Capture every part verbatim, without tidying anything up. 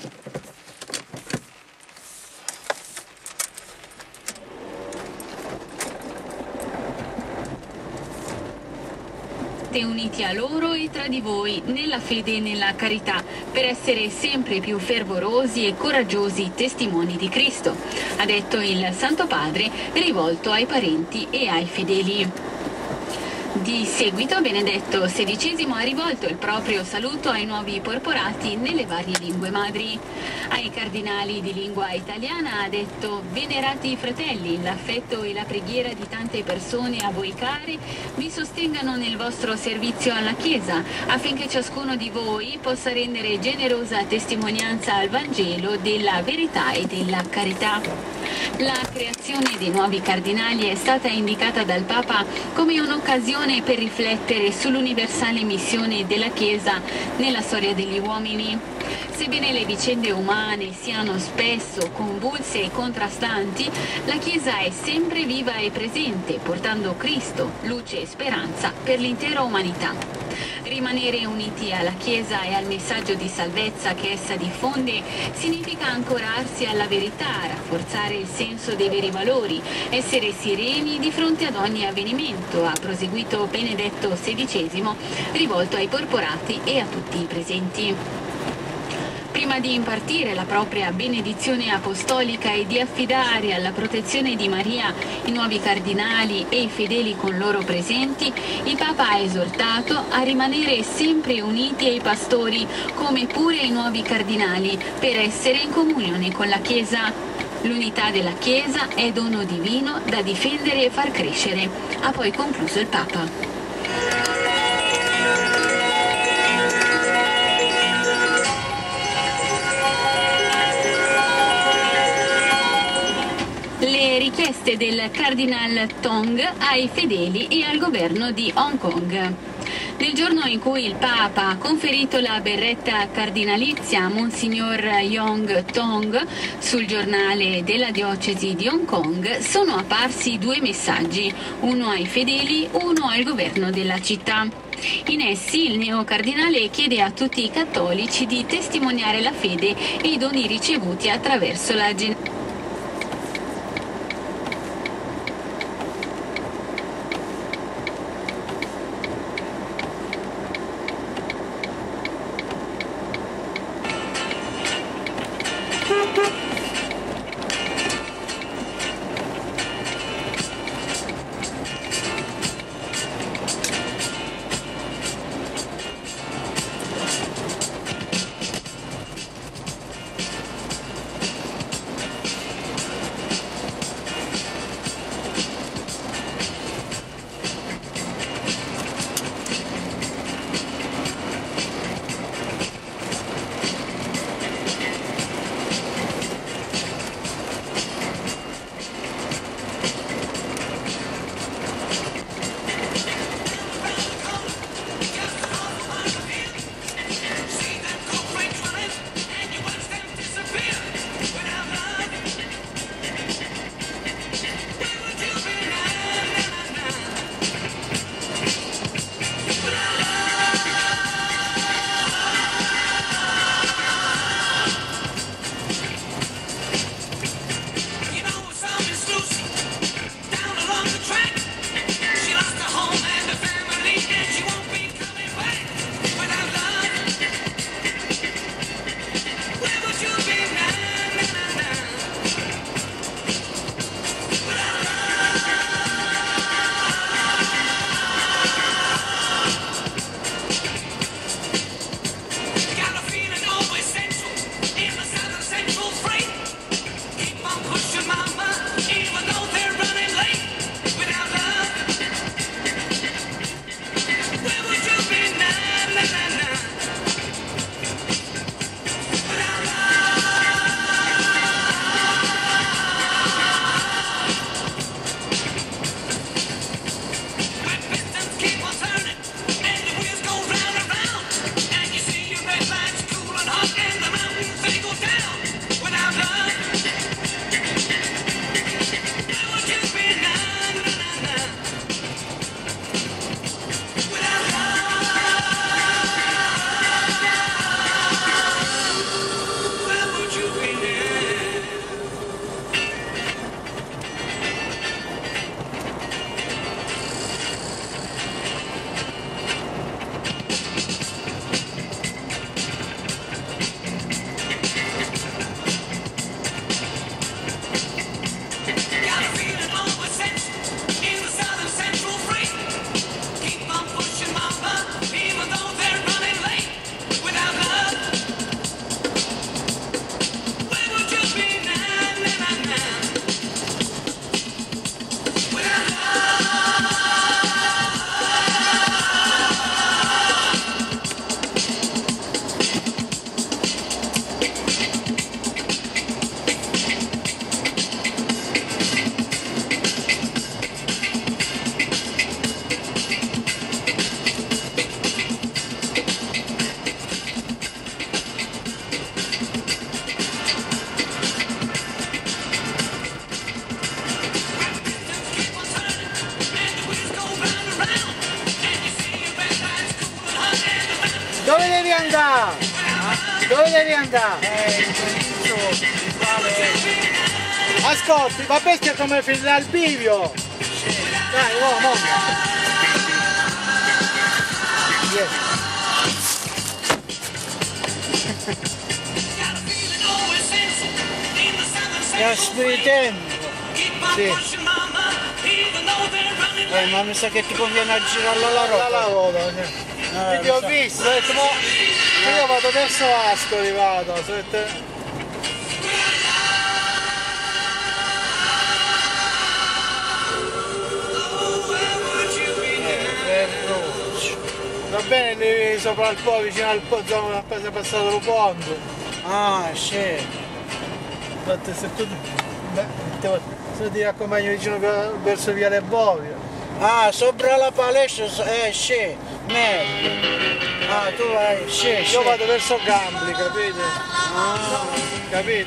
Uniti a loro e tra di voi nella fede e nella carità, per essere sempre più fervorosi e coraggiosi testimoni di Cristo, ha detto il Santo Padre rivolto ai parenti e ai fedeli. Di seguito Benedetto sedicesimo ha rivolto il proprio saluto ai nuovi porporati nelle varie lingue madri. Ai cardinali di lingua italiana ha detto: venerati fratelli, l'affetto e la preghiera di tante persone a voi care vi sostengano nel vostro servizio alla Chiesa, affinché ciascuno di voi possa rendere generosa testimonianza al Vangelo della verità e della carità. La creazione dei nuovi cardinali è stata indicata dal Papa come un'occasione per riflettere sull'universale missione della Chiesa nella storia degli uomini. Sebbene le vicende umane siano spesso convulse e contrastanti, la Chiesa è sempre viva e presente, portando Cristo, luce e speranza per l'intera umanità. Rimanere uniti alla Chiesa e al messaggio di salvezza che essa diffonde significa ancorarsi alla verità, rafforzare il senso dei veri valori, essere sereni di fronte ad ogni avvenimento, ha proseguito Benedetto sedicesimo, rivolto ai porporati e a tutti i presenti. Prima di impartire la propria benedizione apostolica e di affidare alla protezione di Maria i nuovi cardinali e i fedeli con loro presenti, il Papa ha esortato a rimanere sempre uniti ai pastori, come pure ai nuovi cardinali, per essere in comunione con la Chiesa. L'unità della Chiesa è dono divino da difendere e far crescere, ha poi concluso il Papa. Le richieste del Cardinal Tong ai fedeli e al governo di Hong Kong. Nel giorno in cui il Papa ha conferito la berretta cardinalizia a Monsignor Yong Tong sul giornale della diocesi di Hong Kong, sono apparsi due messaggi, uno ai fedeli, uno al governo della città. In essi il neocardinale chiede a tutti i cattolici di testimoniare la fede e i doni ricevuti attraverso la generazione. Dove devi andare? Dove devi andare? Ascolti, ma bestia come finirà il bivio! Dai, oh, monta! Yes. Gasperi tempo! Sì. Eh, ma mi sa che ti conviene a girarla la roba. La roba, sì. Eh, Ti ho so. visto, ho detto, ma io vado verso Ascoli, vado, ho detto... Va bene lì sopra il po', vicino al po', zona appena passato il ponte. Ah, sì. Infatti se tu... Beh, te, se ti accompagno vicino verso Viale Bovio. Ah, sopra la palestra, eh sì, meglio. Ah, tu vai, sì, sì. Io vado verso Gambli, capite? Ah, capito?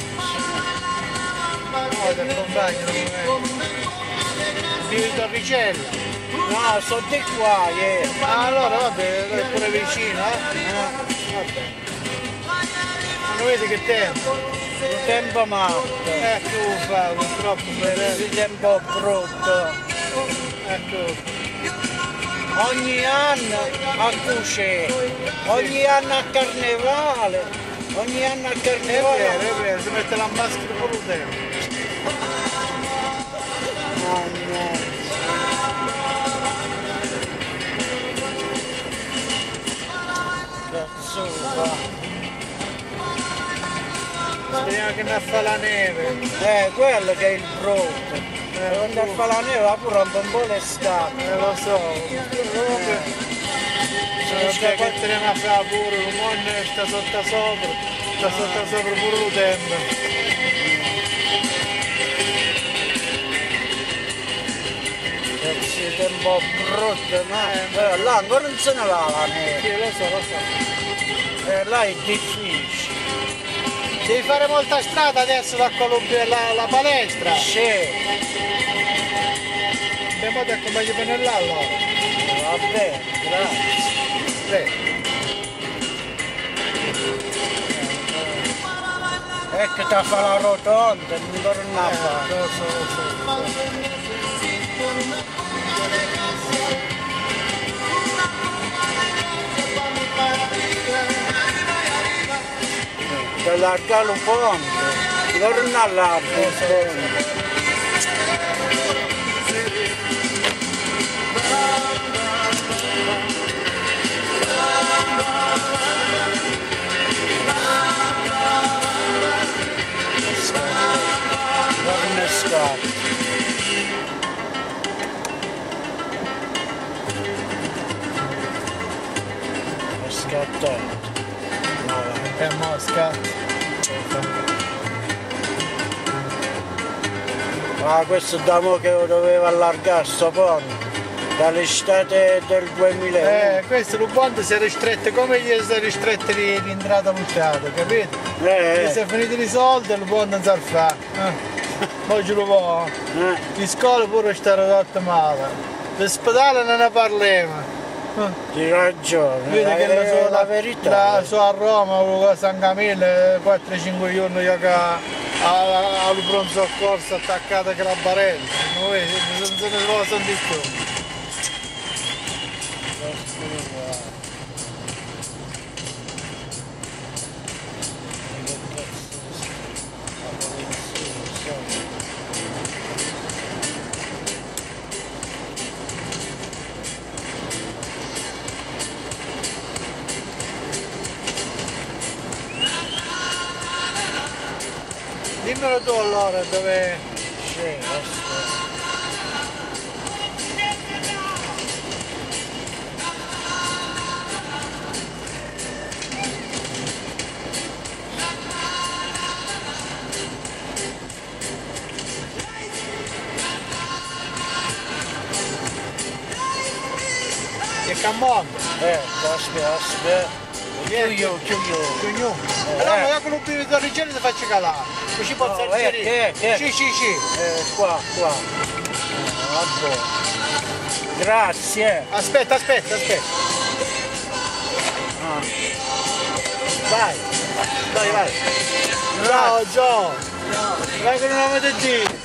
No, ti accompagno, non vivi di Torricella. no, sono di qua, eh. Ah, allora vabbè, è pure vicino, eh? Eh, Vabbè. Ma non vedi che tempo? il tempo matto. Eh, tu fa, purtroppo per... Il tempo brutto. Ecco. Ogni anno a Cucè, ogni anno a Carnevale, ogni anno a È Carnevale. vero, è vero, si mette la maschera pure dentro. Mannaggia. Cazzuta. Speriamo che non fa la neve. Eh, quello che è il brutto. Eh, Quando fa la neve va pure un po' l'estate. Eh, lo so. Comunque, Sono cioè, che teniamo a fare pure, il mondo sta sotto sopra, sta sotto sopra pure il tempo. Sì, tempo brutto, no? Eh, là ancora non se ne va la neve. Sì, lo so, lo so. Eh, là è difficile. Devi fare molta strada adesso da Columbia la, la palestra. Sì. E poi ti accompagni bene là allora. Va bene, grazie. Sì. Ecco ti fa la rotonda, non torna a Eh, fare. lo so, lo so. Per largare un ponte, torna là, torna scatto. È scattato. È mosca. Ah, questo da mo che doveva allargare sto ponte dall'estate del duemilauno. Eh, questo il ponte si è ristretto come gli si è ristretto l'entrata puntata, capito? Eh, E si è finito i soldi e il ponte non sa fare. Eh. Oggi lo può. eh, Di scuola pure sta ridotto male. L'ospedale non ne parliamo. Eh. di ragione, Vedi è, che la, è so, la verità. La, so a Roma, a San Camillo, quattro cinque giorni io che al pronto soccorso attaccato a Crabarelli. Non vedi, non se ne lo sono di più. Dimmelo tu allora dove... Sì, aspetta. Che cammonte? Eh, aspetta, aspetta. Chiudo, chiudo. Chiugno. Eh, Allora eh. io con un più di torricelle ti faccio calare. Così posso No, eh, inserire. eh, eh. Sì, sì, sì. Eh, qua, qua. Ah, vabbè. Grazie. Aspetta, aspetta, aspetta. Ah. Ciao, ciao. Vengono una vedettina.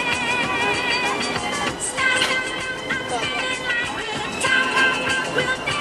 We'll